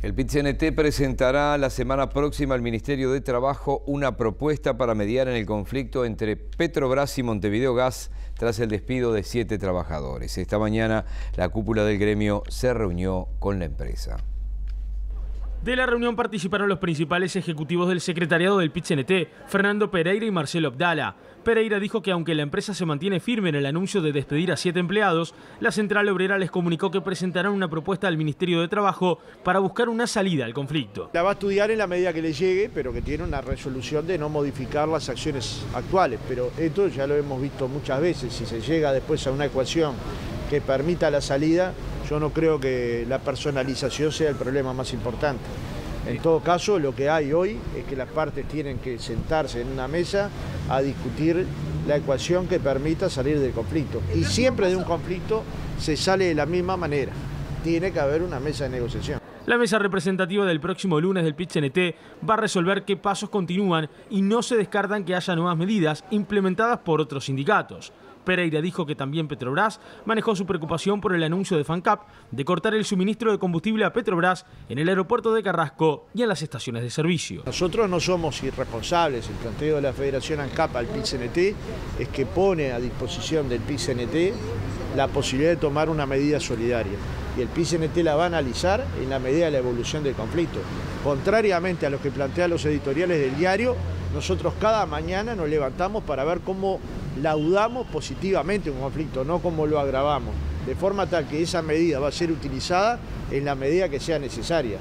El PIT-CNT presentará la semana próxima al Ministerio de Trabajo una propuesta para mediar en el conflicto entre Petrobras y Montevideo Gas tras el despido de 7 trabajadores. Esta mañana la cúpula del gremio se reunió con la empresa. De la reunión participaron los principales ejecutivos del secretariado del PIT-CNT, Fernando Pereira y Marcelo Abdala. Pereira dijo que aunque la empresa se mantiene firme en el anuncio de despedir a 7 empleados, la central obrera les comunicó que presentarán una propuesta al Ministerio de Trabajo para buscar una salida al conflicto. La va a estudiar en la medida que le llegue, pero que tiene una resolución de no modificar las acciones actuales. Pero esto ya lo hemos visto muchas veces, si se llega después a una ecuación que permita la salida, yo no creo que la personalización sea el problema más importante. En todo caso, lo que hay hoy es que las partes tienen que sentarse en una mesa a discutir la ecuación que permita salir del conflicto. Y siempre de un conflicto se sale de la misma manera. Tiene que haber una mesa de negociación. La mesa representativa del próximo lunes del PIT-CNT va a resolver qué pasos continúan y no se descartan que haya nuevas medidas implementadas por otros sindicatos. Pereira dijo que también Petrobras manejó su preocupación por el anuncio de FANCAP de cortar el suministro de combustible a Petrobras en el aeropuerto de Carrasco y en las estaciones de servicio. Nosotros no somos irresponsables. El planteo de la Federación ANCAP al PIT-CNT es que pone a disposición del PIT-CNT la posibilidad de tomar una medida solidaria. Y el PIT-CNT la va a analizar en la medida de la evolución del conflicto. Contrariamente a lo que plantean los editoriales del diario, nosotros cada mañana nos levantamos para ver cómo laudamos positivamente un conflicto, no cómo lo agravamos, de forma tal que esa medida va a ser utilizada en la medida que sea necesaria.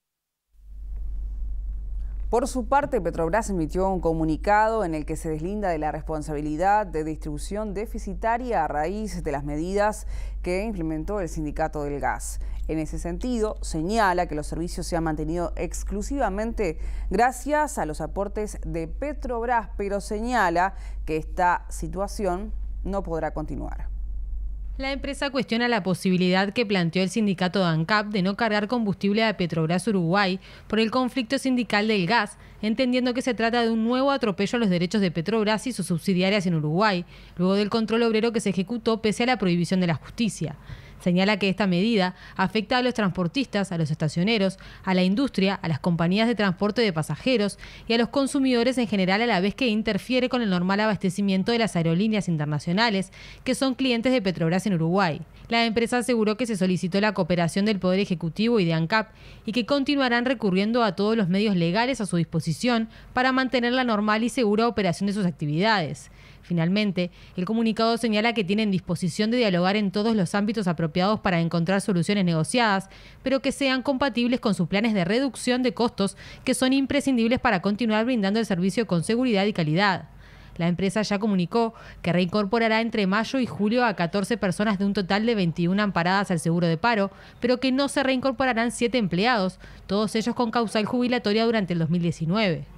Por su parte, Petrobras emitió un comunicado en el que se deslinda de la responsabilidad de distribución deficitaria a raíz de las medidas que implementó el sindicato del gas. En ese sentido, señala que los servicios se han mantenido exclusivamente gracias a los aportes de Petrobras, pero señala que esta situación no podrá continuar. La empresa cuestiona la posibilidad que planteó el sindicato de ANCAP de no cargar combustible a Petrobras Uruguay por el conflicto sindical del gas, entendiendo que se trata de un nuevo atropello a los derechos de Petrobras y sus subsidiarias en Uruguay, luego del control obrero que se ejecutó pese a la prohibición de la justicia. Señala que esta medida afecta a los transportistas, a los estacioneros, a la industria, a las compañías de transporte de pasajeros y a los consumidores en general, a la vez que interfiere con el normal abastecimiento de las aerolíneas internacionales, que son clientes de Petrobras en Uruguay. La empresa aseguró que se solicitó la cooperación del Poder Ejecutivo y de ANCAP y que continuarán recurriendo a todos los medios legales a su disposición para mantener la normal y segura operación de sus actividades. Finalmente, el comunicado señala que tienen disposición de dialogar en todos los ámbitos apropiados para encontrar soluciones negociadas, pero que sean compatibles con sus planes de reducción de costos que son imprescindibles para continuar brindando el servicio con seguridad y calidad. La empresa ya comunicó que reincorporará entre mayo y julio a 14 personas de un total de 21 amparadas al seguro de paro, pero que no se reincorporarán 7 empleados, todos ellos con causal jubilatoria durante el 2019.